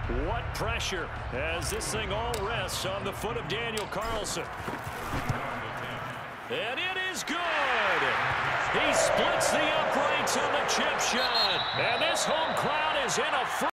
What pressure as this thing all rests on the foot of Daniel Carlson. And it is good. He splits the uprights on the chip shot. And this home crowd is in a